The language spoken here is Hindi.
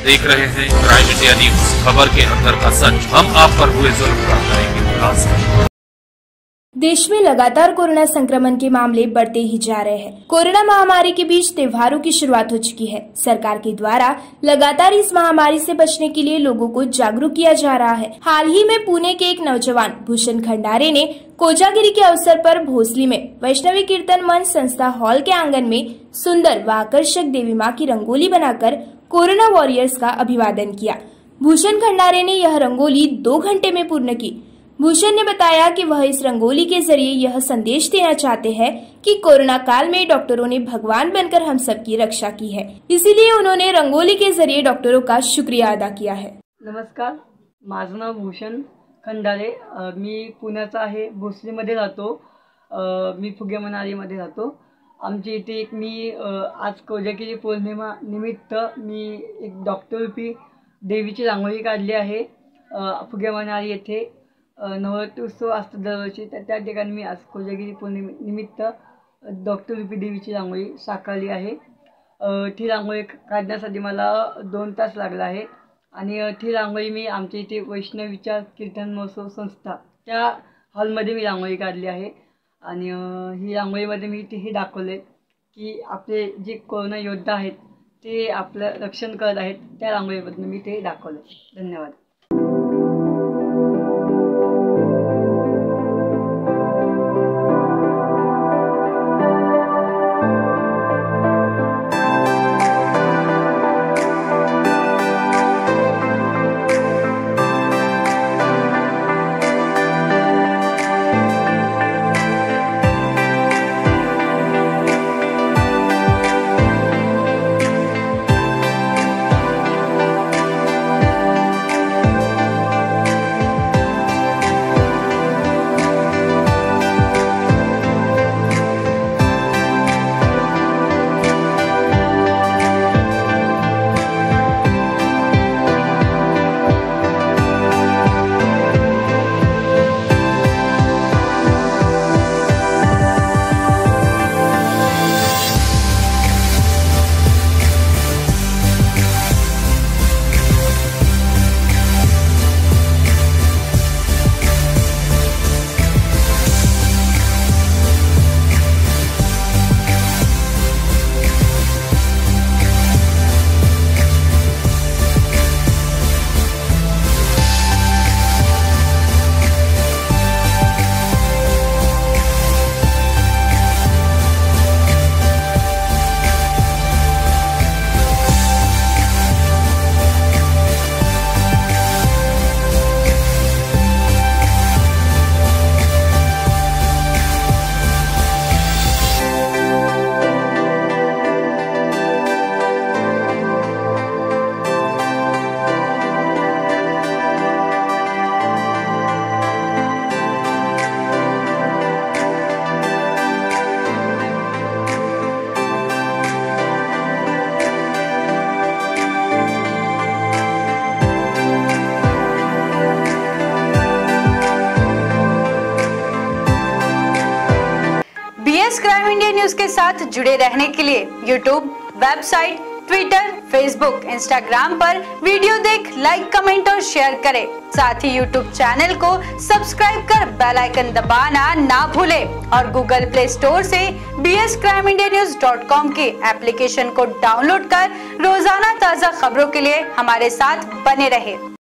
देख रहे हैं क्राइम इंडिया न्यूज, खबर के अंदर का सच। हम आप पर हुए जुल्म का करेंगे खुलासा। देश में लगातार कोरोना संक्रमण के मामले बढ़ते ही जा रहे हैं। कोरोना महामारी के बीच त्योहारों की शुरुआत हो चुकी है। सरकार के द्वारा लगातार इस महामारी से बचने के लिए लोगों को जागरूक किया जा रहा है। हाल ही में पुणे के एक नौजवान भूषण खंडारे ने कोजागिरी के अवसर पर भोसली में वैष्णवी कीर्तन मंच संस्था हॉल के आंगन में सुंदर व आकर्षक देवी माँ की रंगोली बनाकर कोरोना वॉरियर्स का अभिवादन किया। भूषण खंडारे ने यह रंगोली 2 घंटे में पूर्ण की। भूषण ने बताया कि वह इस रंगोली के जरिए यह संदेश देना चाहते हैं कि कोरोना काल में डॉक्टरों ने भगवान बनकर हम सबकी रक्षा की है, इसीलिए उन्होंने रंगोली के जरिए डॉक्टरों का शुक्रिया अदा किया है। नमस्कार, माझं नाव भूषण खंडारे, मी पुण्याचा आहे, भोसरीमध्ये राहतो। मी फुगे मनालीमध्ये राहतो। आमच्या इथे मी आज कोजागिरी पौर्णिमा निमित्त मी एक डॉक्टररूपी देवीची रांगोळी काढली आहे। फुगे मनाली येथे नवरात्रोत्सव असतो दरवर्षी, तर त्या ठिकाणी मी आज कोजागिरी पौर्णिमेनिमित्त डॉक्टररूपी देवीची रांगोळी साकारली आहे। ती रांगोळी काढण्यासाठी मला 2 तास लागला आहे आणि ती रांगोळी मी आमच्या इथे वैष्णवीच्या कीर्तन महोत्सव संस्था त्या हॉलमध्ये मी रांगोळी काढली आहे आणि ही रांगोळीमध्ये मी तेही दाखवले की आपले जे कोरोना योद्धा आहेत ते आपलं रक्षण करत आहेत। त्या रांगोळीमधून मी ते दाखवले। धन्यवाद। क्राइम इंडिया न्यूज के साथ जुड़े रहने के लिए YouTube, website, Twitter, Facebook, Instagram पर वीडियो देख लाइक, कमेंट और शेयर करें। साथ ही यूट्यूब चैनल को सब्सक्राइब कर बेल आइकन दबाना ना भूलें और गूगल प्ले स्टोर से bscrimindianews.com के एप्लीकेशन को डाउनलोड कर रोजाना ताज़ा खबरों के लिए हमारे साथ बने रहें।